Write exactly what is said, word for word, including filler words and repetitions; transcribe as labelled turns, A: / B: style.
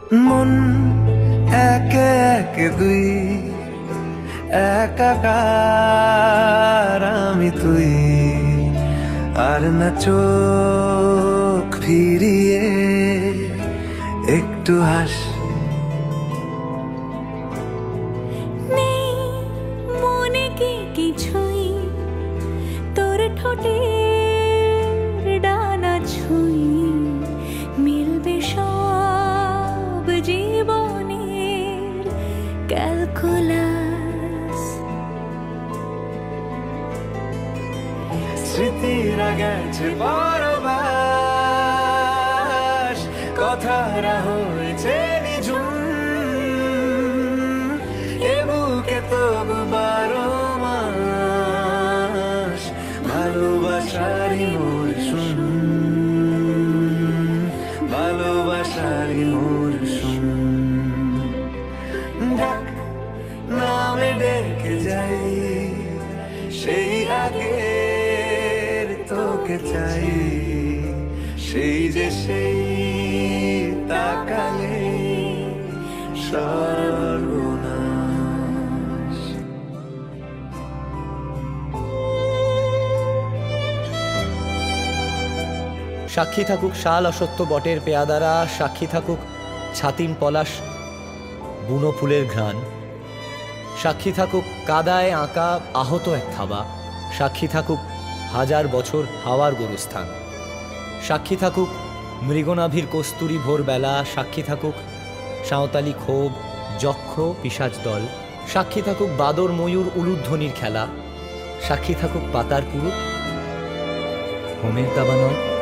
A: মন একে একে দুই, একাকার আমি তুই, আর না চোখ ফিরিয়ে একটু হাস।
B: নেই মনে কি কিছুই, তোর ঠোঁটের ডানা ছুঁই, মিলবে সব জীবনের ক্যালকুলাস।
A: স্মৃতিরা গেছে পরবাস, কথারা হয়েছে নিঝুম, এ বুকে তবু বারো মাস ভালোবাসারই মরশুম, ভালোবাসারই মরশুম। ডাক নামে ডেকে যাই, সেই আগের তোকে চাই, সেই যে সেই তাকালে সর্বনাশ।
C: সাক্ষী থাকুক শাল অসত্য বটের পেয়াদারা, সাক্ষী থাকুক ছাতিম পলাশ বুনো ফুলের ঘ্রাণ, সাক্ষী থাকুক কাদায় আঁকা আহত এক থাবা, সাক্ষী থাকুক হাজার বছর হাওয়ার গোরস্থান, সাক্ষী থাকুক মৃগনাভির কস্তুরী ভোরবেলা, সাক্ষী থাকুক সাঁওতালি ক্ষোভ যক্ষ পিশাচ দল, সাক্ষী থাকুক বাদর ময়ূর উলুধ্বনির খেলা, সাক্ষী থাকুক পাতার পুরুষ হোমের দাবা নয়।